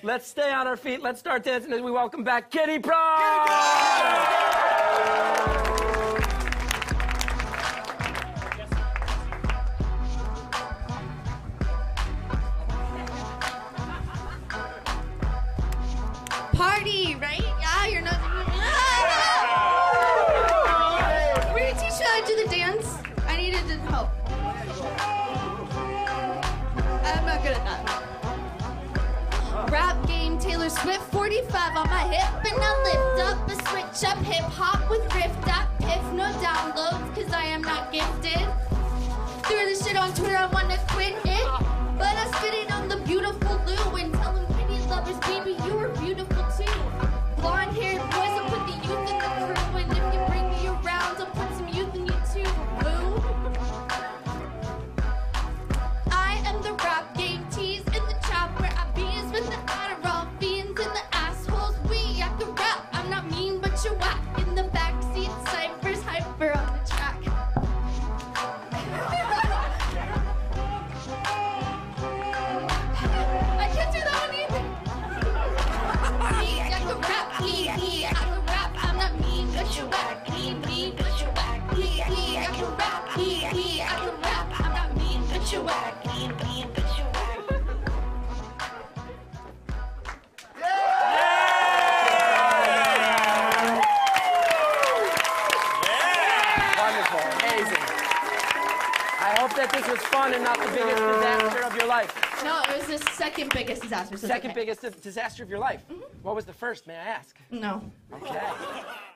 Let's stay on our feet. Let's start dancing as we welcome back Kitty Pryde. Party, right? Yeah, you're not. Were you teaching how to do the dance? I needed help. I'm not good at that. Rap game, Taylor Swift, 45 on my hip, and I lift up a switch up hip hop with rift up piff, no downloads, cause I am not gifted. Threw this shit on Twitter, I wanna quit it, but I spit it on the beautiful Lou and tell them kitty lovers, baby, you are beautiful too. Blonde haired boys, I'll put the youth in the crew, and if you bring me around, I'll put some youth in you too, boo. I am the rap game tease in the trap where I bees with the Adderall fiends and the assholes. I can rap, I'm not mean, but you're whack. In the backseat, Cypher's hyper on the track. I can't do that one either. I can rap, I can rap, I'm not mean, but you're whack. Mean, but you're whack. I can rap, I can rap, I'm not mean, but you're whack. Mean, but you're whack. Wonderful, amazing. I hope that this was fun and not the biggest disaster of your life. No, it was the second biggest disaster. So Second biggest disaster of your life. What was the first, may I ask? No. Okay.